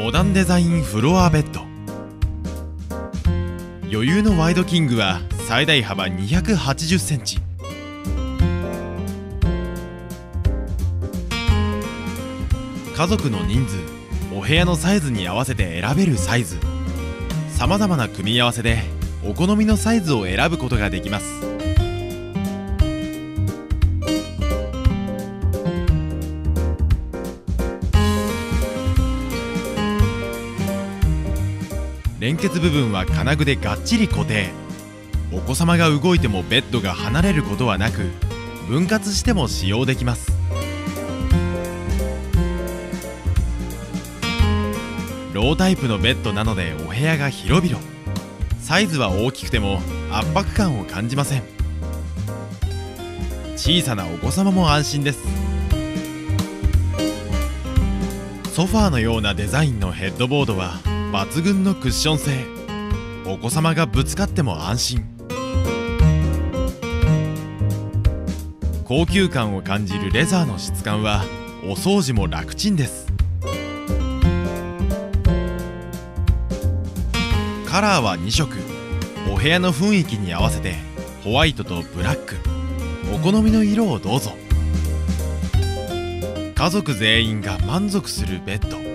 モダンデザインフロアベッド。余裕のワイドキングは最大幅280センチ。家族の人数、お部屋のサイズに合わせて選べるサイズ。さまざまな組み合わせでお好みのサイズを選ぶことができます。連結部分は金具でがっちり固定。お子様が動いてもベッドが離れることはなく、分割しても使用できます。ロータイプのベッドなのでお部屋が広々。サイズは大きくても圧迫感を感じません。小さなお子様も安心です。ソファーのようなデザインのヘッドボードは抜群のクッション性。お子様がぶつかっても安心。高級感を感じるレザーの質感はお掃除も楽ちんです。カラーは2色。お部屋の雰囲気に合わせてホワイトとブラック、お好みの色をどうぞ。家族全員が満足するベッド。